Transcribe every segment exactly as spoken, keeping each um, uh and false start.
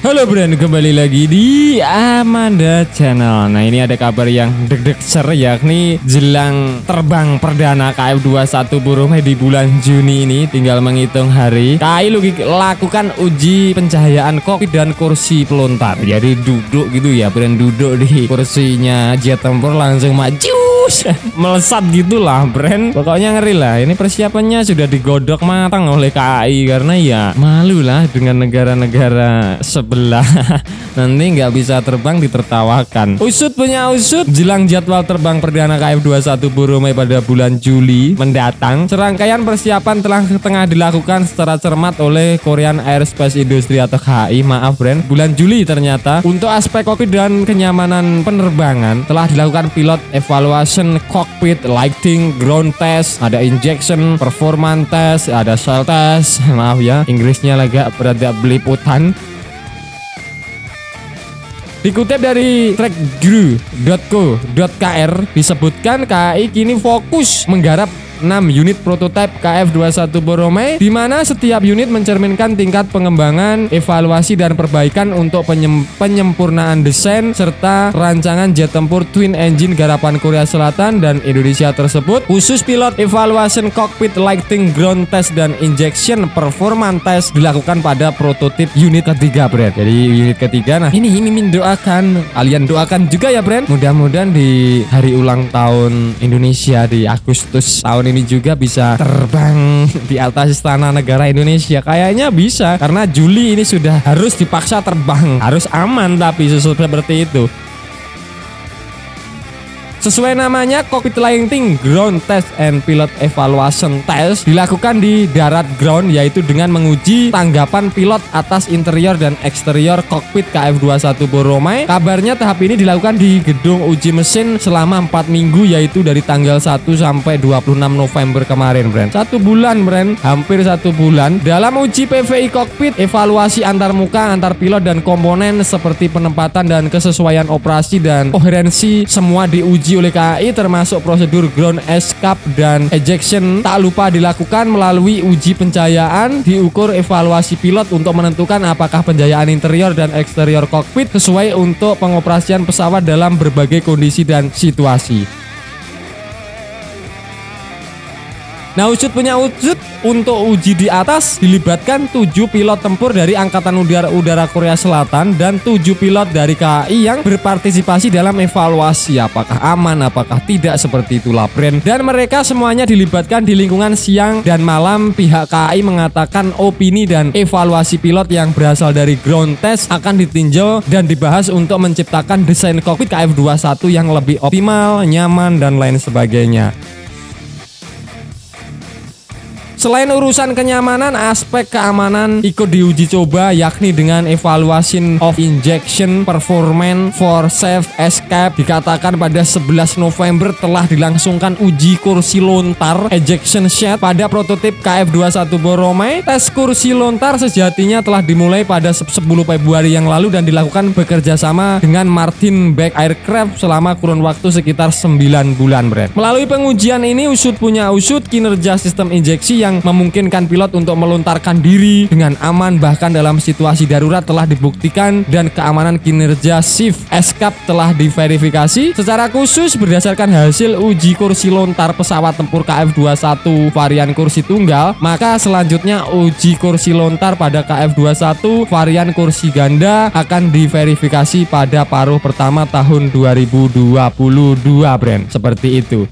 Halo Bren, kembali lagi di Amanda Channel. Nah, ini ada kabar yang deg-deg ser, yakni jelang terbang perdana K F dua puluh satu Boromai di bulan Juni ini. Tinggal menghitung hari, K A I lakukan uji pencahayaan kokpit dan kursi pelontar. Jadi duduk gitu ya, Bren, duduk di kursinya Jet Tempur langsung maju melesat gitulah, Bren. Pokoknya ngeri lah. Ini persiapannya sudah digodok matang oleh K A I karena ya malu lah dengan negara-negara sebelah nanti nggak bisa terbang ditertawakan. Usut punya usut, jelang jadwal terbang perdana K F dua puluh satu Boromai pada bulan Juli mendatang, serangkaian persiapan telah tengah dilakukan secara cermat oleh Korean Aerospace Industry atau K A I. Maaf Bren, bulan Juli ternyata. Untuk aspek kokpit dan kenyamanan penerbangan telah dilakukan pilot evaluation cockpit, lighting, ground test, ada injection, performance test, ada shell test. Maaf ya, Inggrisnya agak berada beliputan. Dikutip dari trackguru dot co dot k r disebutkan K A I kini fokus menggarap enam unit prototipe K F dua puluh satu Boromai, di mana setiap unit mencerminkan tingkat pengembangan, evaluasi dan perbaikan untuk penyem penyempurnaan desain serta rancangan jet tempur twin engine garapan Korea Selatan dan Indonesia tersebut. Khusus pilot evaluation cockpit, lighting, ground test dan injection performance test dilakukan pada prototip unit ketiga, Bren. Jadi unit ketiga, nah ini Mimin doakan, kalian doakan juga ya, Bren. Mudah-mudahan di hari ulang tahun Indonesia di Agustus tahun ini juga bisa terbang di atas istana negara Indonesia. Kayaknya bisa, karena Juli ini sudah harus dipaksa terbang, harus aman, tapi seperti itu. Sesuai namanya, cockpit lighting, ground test, and pilot evaluation test dilakukan di darat ground, yaitu dengan menguji tanggapan pilot atas interior dan eksterior kokpit K F dua puluh satu Boromai. Kabarnya tahap ini dilakukan di gedung uji mesin selama empat minggu, yaitu dari tanggal satu sampai dua puluh enam November kemarin, Bren. Satu bulan, Bren, hampir satu bulan. Dalam uji P V I kokpit, evaluasi antar muka, antar pilot dan komponen seperti penempatan dan kesesuaian operasi dan koherensi semua diuji oleh K A I, termasuk prosedur ground escape dan ejection. Tak lupa dilakukan melalui uji pencahayaan, diukur evaluasi pilot untuk menentukan apakah pencahayaan interior dan eksterior kokpit sesuai untuk pengoperasian pesawat dalam berbagai kondisi dan situasi. Nah, usut punya usut, untuk uji di atas dilibatkan tujuh pilot tempur dari Angkatan Udara, Udara Korea Selatan dan tujuh pilot dari K A I yang berpartisipasi dalam evaluasi apakah aman, apakah tidak, seperti itulah, Bren. Dan mereka semuanya dilibatkan di lingkungan siang dan malam. Pihak K A I mengatakan opini dan evaluasi pilot yang berasal dari ground test akan ditinjau dan dibahas untuk menciptakan desain kokpit K F dua puluh satu yang lebih optimal, nyaman, dan lain sebagainya. Selain urusan kenyamanan, aspek keamanan ikut diuji coba, yakni dengan evaluation of injection performance for safe escape. Dikatakan pada sebelas November telah dilangsungkan uji kursi lontar ejection shed pada prototip K F dua puluh satu Boromai. Tes kursi lontar sejatinya telah dimulai pada sepuluh Februari yang lalu dan dilakukan bekerja sama dengan Martin Beck Aircraft selama kurun waktu sekitar sembilan bulan, Bren. Melalui pengujian ini, usut punya usut, kinerja sistem injeksi yang memungkinkan pilot untuk melontarkan diri dengan aman bahkan dalam situasi darurat telah dibuktikan, dan keamanan kinerja shift escape telah diverifikasi secara khusus berdasarkan hasil uji kursi lontar pesawat tempur K F dua puluh satu varian kursi tunggal. Maka selanjutnya uji kursi lontar pada K F dua puluh satu varian kursi ganda akan diverifikasi pada paruh pertama tahun dua ribu dua puluh dua, Bren. Seperti itu.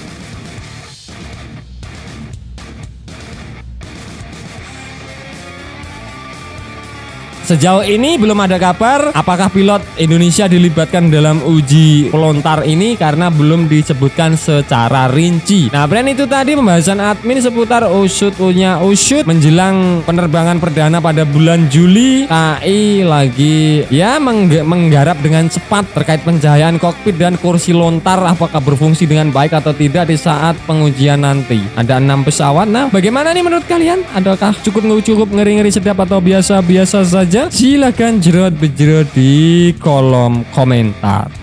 Sejauh ini belum ada kabar apakah pilot Indonesia dilibatkan dalam uji pelontar ini karena belum disebutkan secara rinci. Nah, Bren, itu tadi pembahasan admin seputar usut punya usut menjelang penerbangan perdana pada bulan Juli. K A I lagi ya mengg menggarap dengan cepat terkait pencahayaan kokpit dan kursi lontar apakah berfungsi dengan baik atau tidak di saat pengujian nanti. Ada enam pesawat. Nah, bagaimana nih menurut kalian? Adakah cukup cukup ngeri-ngeri sedap atau biasa-biasa saja? Silakan jerot bejrot di kolom komentar.